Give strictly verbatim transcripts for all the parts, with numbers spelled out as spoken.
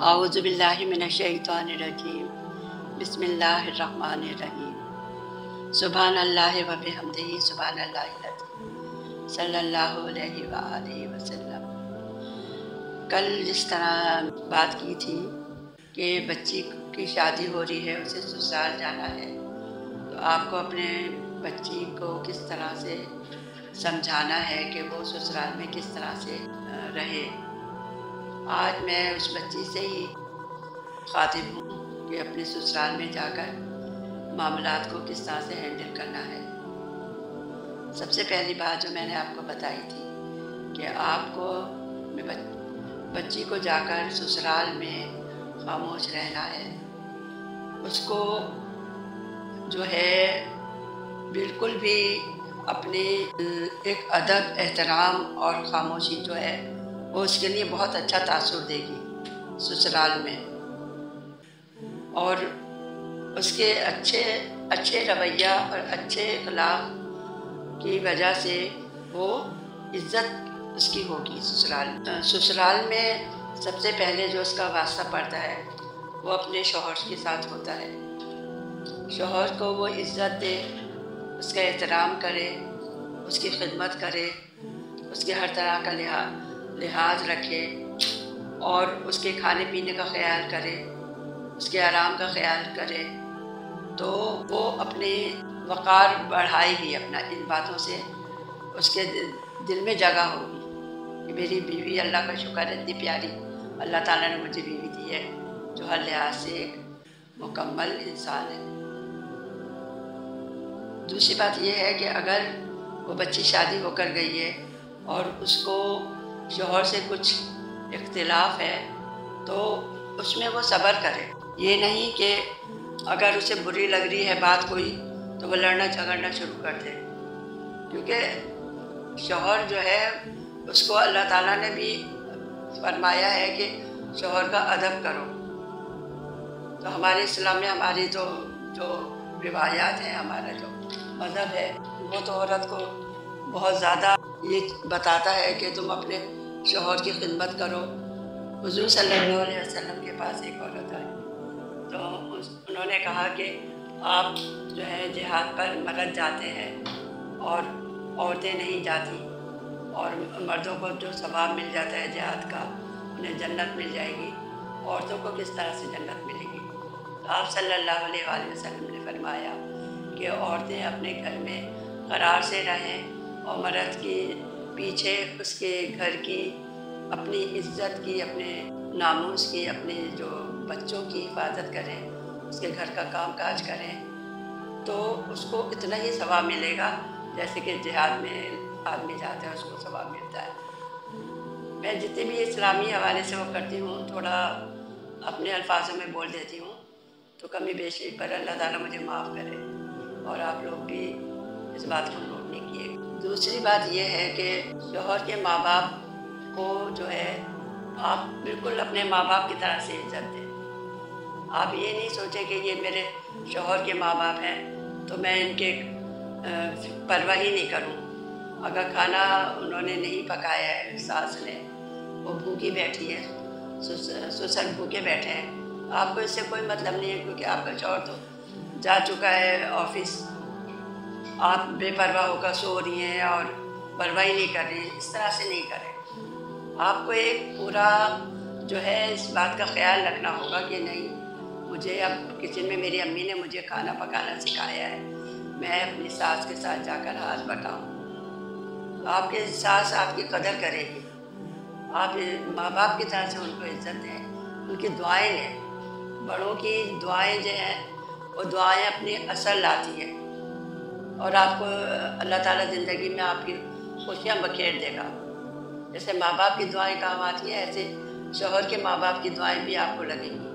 औज़ुबिल्लाहि मिनश्शैतानिर्रजीम बिस्मिल्लाहिर्रहमानिर्रहीम सुब्हानल्लाहि व बिहम्दिही सुब्हानल्लाहिल अज़ीम सल्लल्लाहु अलैहि व आलिहि वसल्लम। कल जिस तरह बात की थी कि बच्ची की शादी हो रही है, उसे ससुराल जाना है, तो आपको अपने बच्ची को किस तरह से समझाना है कि वो ससुराल में किस तरह से रहे। आज मैं उस बच्ची से ही खातिब हूँ कि अपने ससुराल में जाकर मामलात को किस तरह से हैंडल करना है। सबसे पहली बात जो मैंने आपको बताई थी कि आपको बच्ची को जाकर ससुराल में खामोश रहना है, उसको जो है बिल्कुल भी अपने एक अदब, एहतराम और ख़ामोशी जो है वो उसके लिए बहुत अच्छा तासुर देगी ससुराल में। और उसके अच्छे अच्छे रवैया और अच्छे अखलाक की वजह से वो इज़्ज़त उसकी होगी ससुराल ससुराल में। सबसे पहले जो उसका वास्ता पड़ता है वो अपने शौहर के साथ होता है। शौहर को वो इज़्ज़त दे, उसका एहतराम करे, उसकी खिदमत करे, उसके हर तरह का लिहाज लिहाज रखे और उसके खाने पीने का ख्याल करे, उसके आराम का ख्याल करे, तो वो अपने वक़ार बढ़ाएगी। अपना इन बातों से उसके दिल में जगह होगी कि मेरी बीवी, अल्लाह का शुक्र है, इतनी प्यारी अल्लाह ताला ने मुझे बीवी दी है जो हर लिहाज से एक मुकम्मल इंसान है। दूसरी बात यह है कि अगर वो बच्ची शादी होकर गई है और उसको शौहर से कुछ इख्तिलाफ है तो उसमें वो सब्र करे। ये नहीं कि अगर उसे बुरी लग रही है बात कोई तो वो लड़ना झगड़ना शुरू कर दे, क्योंकि शौहर जो है उसको अल्लाह ताला ने भी फरमाया है कि शौहर का अदब करो। तो हमारे इस्लाम में हमारी तो जो रिवायात हैं, हमारा जो मज़हब है, वो तो औरत को बहुत ज़्यादा ये बताता है कि तुम अपने शौहर की खिदमत करो। हुज़ूर सल्लल्लाहु अलैहि वसल्लम के पास एक औरत आई तो उस उन्होंने कहा कि आप जो है जिहाद पर मर्द जाते हैं और औरतें नहीं जाती, और मर्दों को जो सवाब मिल जाता है जिहाद का, उन्हें जन्नत मिल जाएगी, औरतों को किस तरह से जन्नत मिलेगी। तो आप सल्लल्लाहु अलैहि वसल्लम ने फरमाया कि औरतें अपने घर में करार से रहें और मर्द के पीछे उसके घर की, अपनी इज़्ज़त की, अपने नामूस की, अपने जो बच्चों की हिफाजत करें, उसके घर का काम काज करें, तो उसको इतना ही सवाब मिलेगा जैसे कि जिहाद में आदमी जाता है उसको सवाब मिलता है। मैं जितने भी इस्लामी हवाले से वो करती हूँ, थोड़ा अपने अल्फाजों में बोल देती हूँ, तो कमी बेशी पर अल्लाह ताला मुझे माफ़ करे और आप लोग भी इस बात को नोट नहीं किए। दूसरी बात यह है कि शौहर के माँ बाप को जो है आप बिल्कुल अपने माँ बाप की तरह से इज्जत दें। आप ये नहीं सोचें कि ये मेरे शौहर के माँ बाप हैं तो मैं इनके परवाह ही नहीं करूं। अगर खाना उन्होंने नहीं पकाया है, सास ने, वो भूखी बैठी है, ससुर भूखे बैठे हैं, आपको इससे कोई मतलब नहीं है, क्योंकि आपका शौहर तो जा चुका है ऑफिस, आप बेपरवाह होकर सो रही हैं और परवाह ही नहीं कर रही हैं। इस तरह से नहीं करें। आपको एक पूरा जो है इस बात का ख्याल रखना होगा कि नहीं, मुझे अब किचन में मेरी अम्मी ने मुझे खाना पकाना सिखाया है, मैं अपनी सास के साथ जाकर हाथ बटाऊँ। तो आपकी सास आपकी कदर करेगी। आप माँ बाप की तरह से उनको इज्जत दें, उनकी दुआएं लें। बड़ों की दुआएं जो हैं वो दुआएं अपनी असर लाती हैं और आपको अल्लाह ताला ज़िंदगी में आपकी खुशियाँ बखेर देगा। जैसे माँ बाप की दुआएं काम आती हैं, ऐसे शौहर के माँ बाप की दुआएं भी आपको लगेंगी।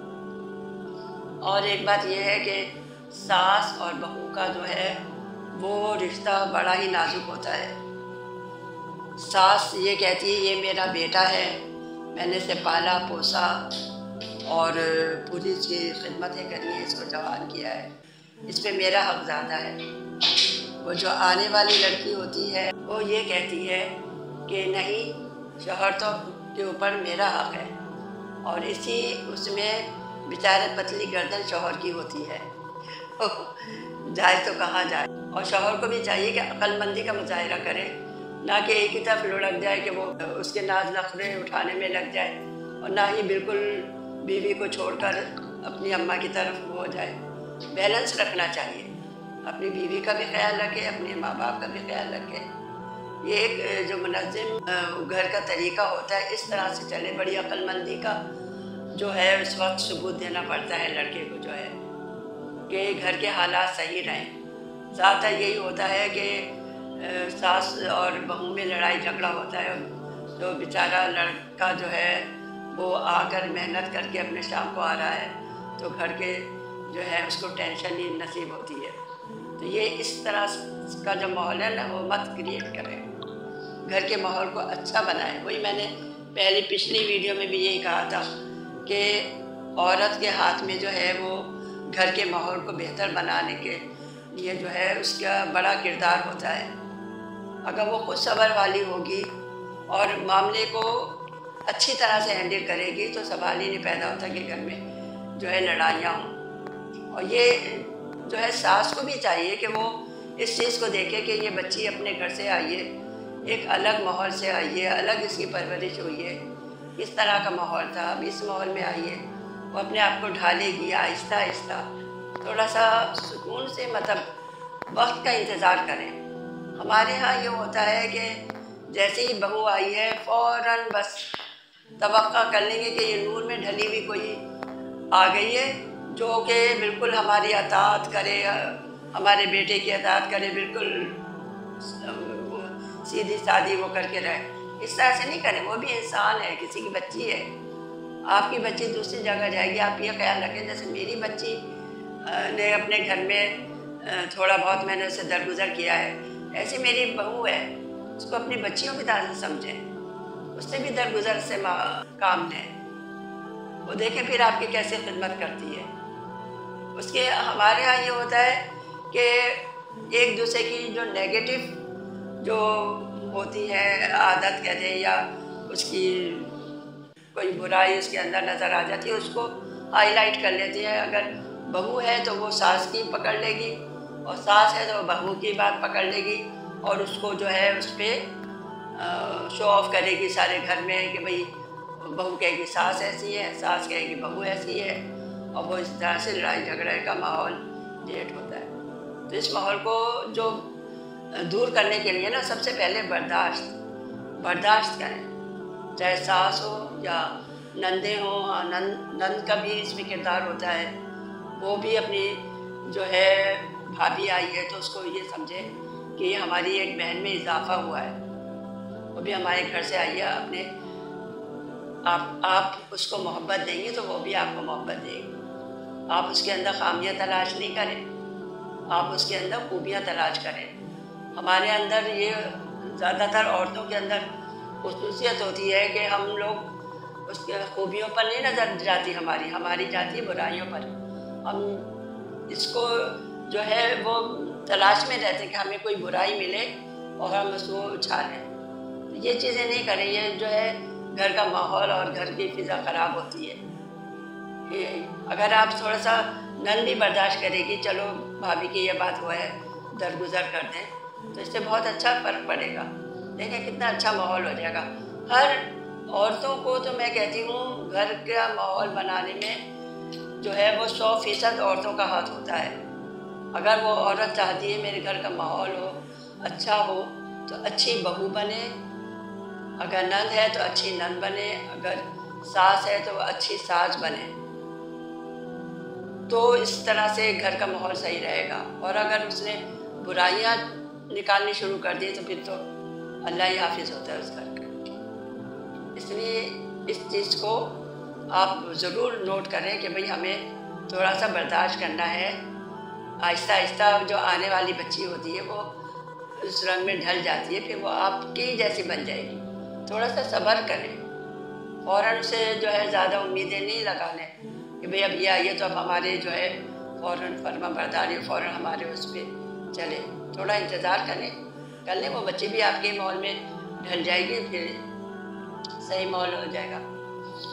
और एक बात यह है कि सास और बहू का जो है वो रिश्ता बड़ा ही नाजुक होता है। सास ये कहती है ये मेरा बेटा है, मैंने इसे पाला पोसा और पूरी इसकी खिदमतें करी हैं, इसको जवान किया है, इस पर मेरा हक ज़्यादा है। वो जो आने वाली लड़की होती है वो ये कहती है कि नहीं, शौहर तो के ऊपर मेरा हक है और इसी उसमें बेचारे पतली गर्दन शौहर की होती है। जाए तो कहाँ जाए। और शौहर को भी चाहिए कि अक्लमंदी का मुजाहिरा करे, ना कि एक ही तरफ लुढ़क जाए कि वो उसके नाज नखरे उठाने में लग जाए, और ना ही बिल्कुल बीवी को छोड़कर अपनी अम्मा की तरफ वो हो जाए। बैलेंस रखना चाहिए, अपनी बीवी का भी ख्याल रखे, अपने माँ बाप का भी ख्याल रखे। ये एक जो मुनज़्ज़म घर का तरीका होता है, इस तरह से चले। बड़ी अक्लमंदी का जो है उस वक्त सबूत देना पड़ता है लड़के को, जो है कि घर के हालात सही रहें। ज़्यादातर यही होता है कि सास और बहू में लड़ाई झगड़ा होता है, तो बेचारा लड़का जो है वो आकर मेहनत करके अपने शाम को आ रहा है, तो घर के जो है उसको टेंशन ही नसीब होती है। तो ये इस तरह का जो माहौल है ना, वो मत क्रिएट करें, घर के माहौल को अच्छा बनाएं। वही मैंने पहली पिछली वीडियो में भी यही कहा था कि औरत के हाथ में जो है वो घर के माहौल को बेहतर बनाने के लिए जो है उसका बड़ा किरदार होता है। अगर वो खुद सब्र वाली होगी और मामले को अच्छी तरह से हैंडल करेगी, तो सवाल ही नहीं पैदा होता कि घर में जो है लड़ाइयाँ हों। और ये जो है सास को भी चाहिए कि वो इस चीज़ को देखे कि ये बच्ची अपने घर से आई है, एक अलग माहौल से आई है, अलग इसकी परवरिश हुई है, इस तरह का माहौल था, अब इस माहौल में आई है, वो अपने आप को ढालेगी आहिस्ता आहिस्ता। थोड़ा सा सुकून से, मतलब वक्त का इंतज़ार करें। हमारे यहाँ ये होता है कि जैसे ही बहू आई है फ़ौरन बस तवक्का कर लेंगे कि ये नूर में ढली हुई कोई आ गई है जो कि बिल्कुल हमारी अताअत करे, हमारे बेटे की अताअत करे, बिल्कुल सीधी सादी वो करके रहे। इस तरह से नहीं करें, वो भी इंसान है, किसी की बच्ची है। आपकी बच्ची दूसरी जगह जाएगी, आप ये ख्याल रखें जैसे मेरी बच्ची ने अपने घर में थोड़ा बहुत मैंने उसे दरगुजर किया है, ऐसे मेरी बहू है, उसको अपनी बच्चियों की तरह से समझें, उससे भी दरगुजर से काम लें। वो देखें फिर आपकी कैसे खिदमत करती है उसके। हमारे यहाँ ये होता है कि एक दूसरे की जो नेगेटिव जो होती है आदत कह दें, या उसकी कोई बुराई उसके अंदर नज़र आ जाती है, उसको हाईलाइट कर लेती है। अगर बहू है तो वो सास की पकड़ लेगी, और सास है तो वो बहू की बात पकड़ लेगी, और उसको जो है उस पर शो ऑफ करेगी सारे घर में कि भाई बहू कहेगी सास ऐसी है, सास कहेगी बहू ऐसी है, और वो इस तरह से लड़ाई झगड़े का माहौल क्रिएट होता है। तो इस माहौल को जो दूर करने के लिए ना, सबसे पहले बर्दाश्त बर्दाश्त करें, चाहे सास हो या नंदे हो। हाँ, नंद नंद का भी इसमें किरदार होता है, वो भी अपनी जो है भाभी आई है तो उसको ये समझे कि ये हमारी एक बहन में इजाफा हुआ है, वो भी हमारे घर से आई है। अपने आप आप उसको मोहब्बत देंगे तो वो भी आपको मोहब्बत देगी। आप उसके अंदर खामियां तलाश नहीं करें, आप उसके अंदर खूबियां तलाश करें। हमारे अंदर ये ज़्यादातर औरतों के अंदर खुसूसियत होती है कि हम लोग उसके खूबियों पर नहीं नज़र जाती, हमारी हमारी जाती है बुराइयों पर। हम इसको जो है वो तलाश में रहते हैं कि हमें कोई बुराई मिले और हम उसको उछालें। ये चीज़ें नहीं करें, ये जो है घर का माहौल और घर की फ़िज़ा ख़राब होती है। अगर आप थोड़ा सा नन भी बर्दाश्त करेगी, चलो भाभी की ये बात हुआ है, दरगुजर कर दें, तो इससे बहुत अच्छा फ़र्क पड़ेगा। देखें कितना अच्छा माहौल हो जाएगा। हर औरतों को तो मैं कहती हूँ घर का माहौल बनाने में जो है वो सौ फीसद औरतों का हाथ होता है। अगर वो औरत चाहती है मेरे घर का माहौल हो, अच्छा हो, तो अच्छी बहू बने, अगर नंद है तो अच्छी नंद बने, अगर सास है तो अच्छी सास बने, तो इस तरह से घर का माहौल सही रहेगा। और अगर उसने बुराइयां निकालनी शुरू कर दी तो फिर तो अल्लाह ही हाफिज़ होता है उस घर का। इसलिए इस चीज़ को आप ज़रूर नोट करें कि भाई हमें थोड़ा सा बर्दाश्त करना है। आहिस्ता आहिस्ता जो आने वाली बच्ची होती है वो उस रंग में ढल जाती है, फिर वो आपकी जैसी बन जाएगी। थोड़ा सा सब्र करें, फ़ौरन से जो है ज़्यादा उम्मीदें नहीं लगा लें कि भाई अब ये आइए तो अब हमारे जो है फ़ौरन फर्मा बरदारी, फ़ौरन हमारे उस पर चले। थोड़ा इंतज़ार करें कर लें, वो बच्ची भी आपके माहौल में ढल जाएगी, फिर सही माहौल हो जाएगा।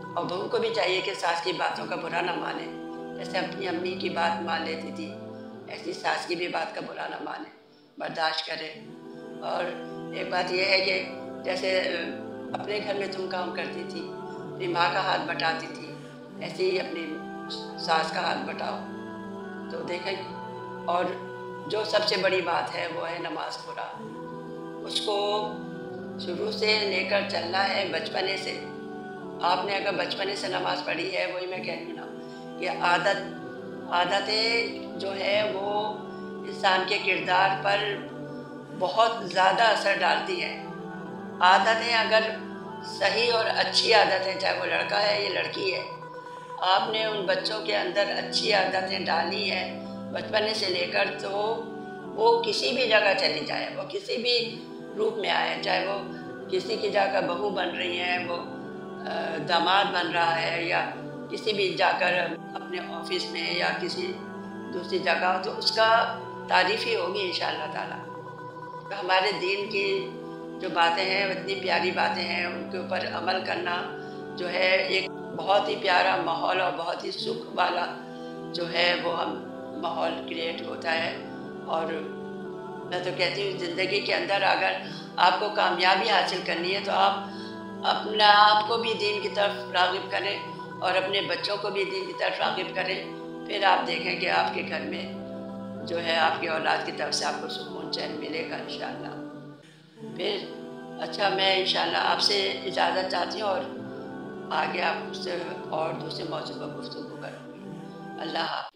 और बहू को भी चाहिए कि सास की बातों का बुरा ना माने। जैसे अपनी अम्मी की बात मान लेती थी, ऐसी सास की भी बात का बुरा ना माने, बर्दाश्त करे। और एक बात यह है कि जैसे अपने घर में तुम काम करती थी, अपनी माँ का हाथ बटाती थी, ऐसे ही अपनी सास का हाथ बटाओ तो देखें। और जो सबसे बड़ी बात है वो है नमाज पूरा, उसको शुरू से लेकर चलना है बचपने से। आपने अगर बचपने से नमाज पढ़ी है, वही मैं कह रही हूँ ना कि आदत आदतें जो है वो इंसान के किरदार पर बहुत ज़्यादा असर डालती हैं। आदतें अगर सही और अच्छी आदतें, चाहे वो लड़का है या लड़की है, आपने उन बच्चों के अंदर अच्छी आदतें डाली हैं बचपने से लेकर, तो वो किसी भी जगह चली जाए, वो किसी भी रूप में आए, चाहे वो किसी की जाकर बहू बन रही है, वो दामाद बन रहा है, या किसी भी जाकर अपने ऑफिस में या किसी दूसरी जगह, तो उसका तारीफ़ ही होगी इंशाअल्लाह ताला। तो हमारे दीन की जो बातें हैं, इतनी प्यारी बातें हैं, उनके ऊपर अमल करना जो है एक बहुत ही प्यारा माहौल और बहुत ही सुख वाला जो है वो हम माहौल क्रिएट होता है। और मैं तो कहती हूँ ज़िंदगी के अंदर अगर आपको कामयाबी हासिल करनी है तो आप अपना आप को भी दीन की तरफ राग़िब करें और अपने बच्चों को भी दीन की तरफ राग़िब करें। फिर आप देखें कि आपके घर में जो है आपकी औलाद की तरफ से आपको सुकून चैन मिलेगा इंशाअल्लाह। फिर अच्छा, मैं इंशाअल्लाह आपसे इजाज़त चाहती हूँ और आगे आप मुझसे और दूसरे मौजूद पर गुफ्तगू करूँगी। अल्लाह हाफ़िज़।